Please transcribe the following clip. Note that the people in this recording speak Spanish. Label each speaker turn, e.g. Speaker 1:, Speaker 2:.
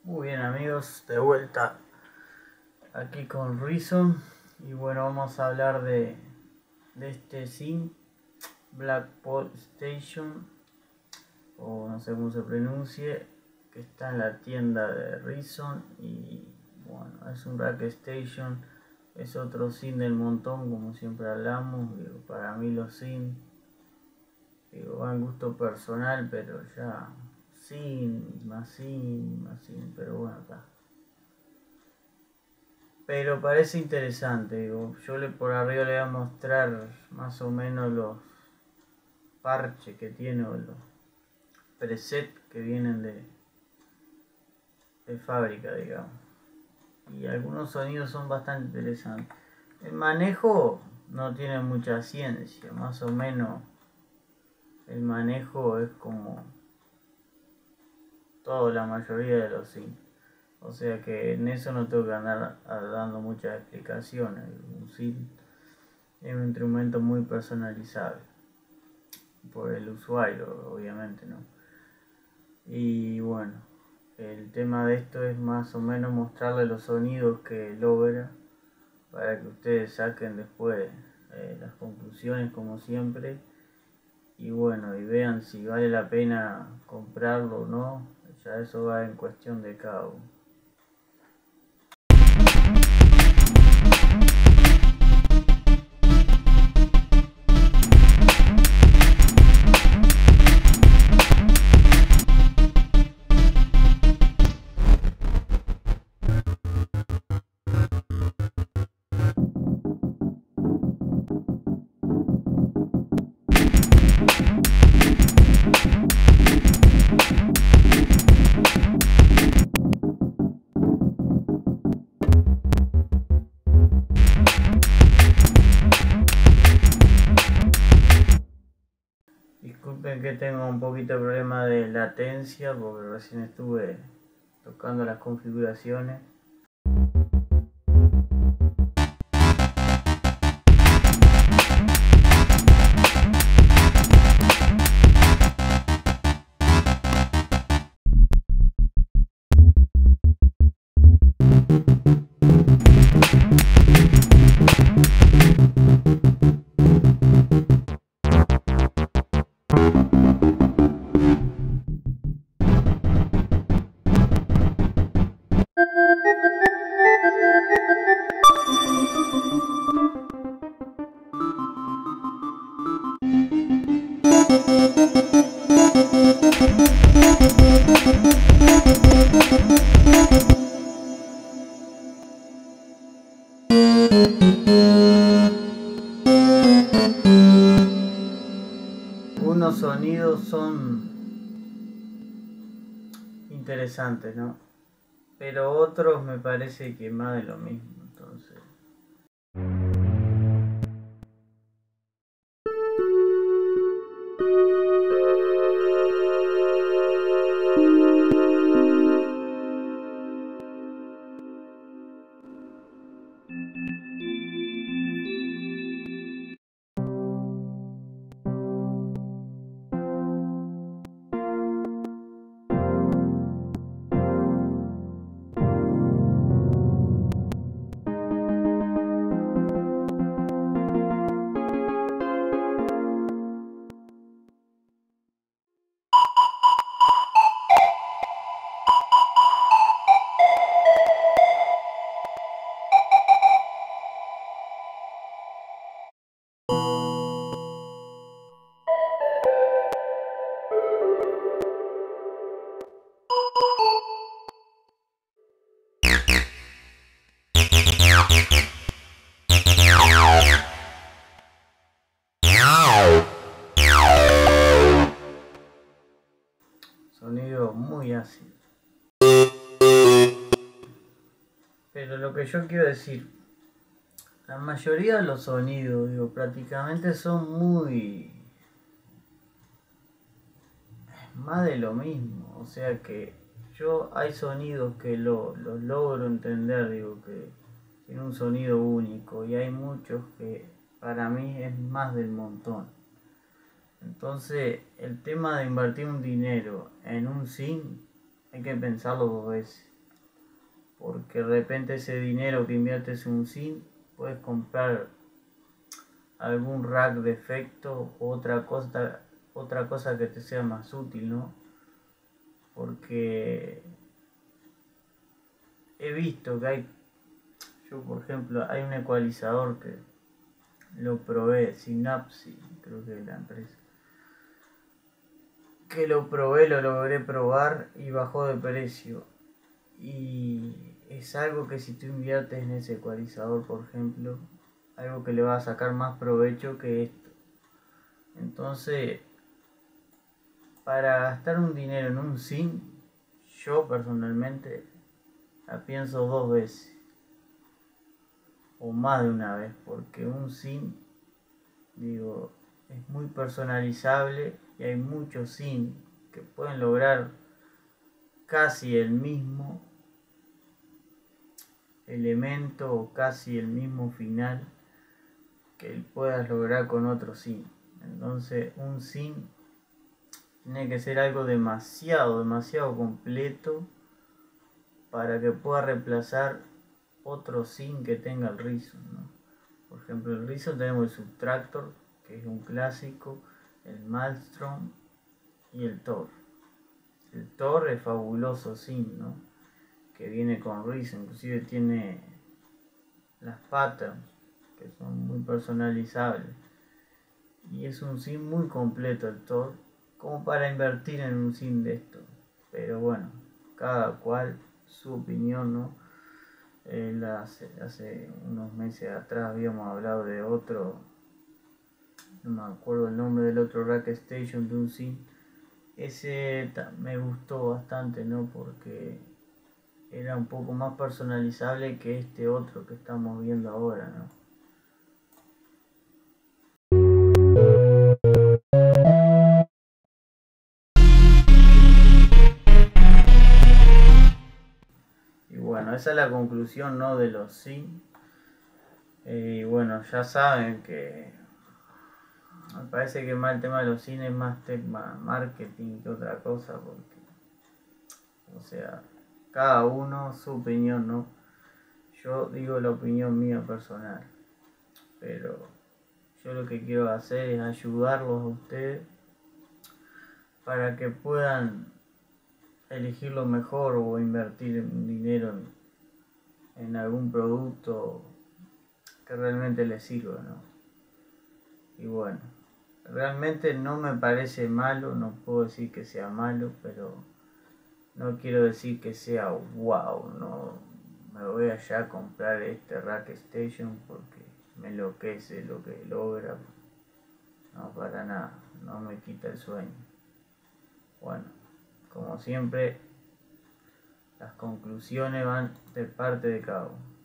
Speaker 1: Muy bien amigos, de vuelta aquí con Reason y bueno, vamos a hablar de este sim Blackpool Station, o no sé cómo se pronuncie, que está en la tienda de Reason. Y bueno, es un Black Station, es otro sim del montón, como siempre hablamos. Digo, para mí los sim, digo, va en gusto personal, pero ya sim, pero bueno, está. Pero parece interesante, digo, por arriba le voy a mostrar más o menos los parches que tiene, o los presets que vienen de fábrica, digamos. Y algunos sonidos son bastante interesantes. El manejo no tiene mucha ciencia, más o menos el manejo es como toda la mayoría de los synths. O sea que en eso no tengo que andar dando muchas explicaciones. Un synth es un instrumento muy personalizable por el usuario, obviamente, ¿no? Y bueno, el tema de esto es más o menos mostrarle los sonidos que logra para que ustedes saquen después las conclusiones, como siempre. Y bueno, y vean si vale la pena comprarlo o no. Ya eso va en cuestión de cada uno. Disculpen que tengo un poquito de problema de latencia porque recién estuve tocando las configuraciones. Algunos sonidos son interesantes, ¿no? Pero otros me parece que más de lo mismo, entonces. Sonido muy ácido. Pero lo que yo quiero decir, la mayoría de los sonidos, digo, prácticamente son muy más de lo mismo. O sea que hay sonidos que los logro entender, digo, que tiene un sonido único, y hay muchos que para mí es más del montón. Entonces el tema de invertir un dinero en un sim hay que pensarlo dos veces. porque de repente ese dinero que inviertes en un sim puedes comprar algún rack de efecto o otra cosa que te sea más útil, ¿no? Porque he visto que yo por ejemplo, hay un ecualizador que lo probé, Synapse, creo que es la empresa, que lo probé, lo logré probar y bajó de precio. Y es algo que si tú inviertes en ese ecualizador, por ejemplo, algo que le va a sacar más provecho que esto. Entonces, para gastar un dinero en un sim, yo personalmente la pienso dos veces o más de una vez, porque un sim, digo, es muy personalizable y hay muchos sim que pueden lograr casi el mismo elemento o casi el mismo final que puedas lograr con otro sim. Entonces un sim tiene que ser algo demasiado completo para que pueda reemplazar otro sim que tenga el Reason, ¿no? Por ejemplo, el Reason tenemos el Subtractor, que es un clásico, el Maelstrom y el Thor. El Thor es fabuloso sim, ¿no? Que viene con Reason, inclusive tiene las patterns que son muy personalizables. Y es un sim muy completo el Thor, como para invertir en un sim de esto. Pero bueno, cada cual su opinión, ¿no? Hace unos meses atrás habíamos hablado de otro, no me acuerdo el nombre del otro Rack Station de un sim. Ese me gustó bastante, ¿no? Porque era un poco más personalizable que este otro que estamos viendo ahora, ¿no? Y bueno, esa es la conclusión, ¿no? De los sim. Y bueno, ya saben que me parece que más el tema de los sim es más tema marketing que otra cosa, porque, o sea, cada uno su opinión, ¿no? Yo digo la opinión mía personal, pero yo lo que quiero hacer es ayudarlos a ustedes para que puedan elegir lo mejor o invertir dinero en algún producto que realmente les sirva, ¿no? Y bueno, realmente no me parece malo, no puedo decir que sea malo, pero no quiero decir que sea wow, no me voy allá a comprar este Rack Station porque me enloquece lo que logra. No, para nada, no me quita el sueño. Bueno, como siempre, las conclusiones van de parte de cada uno.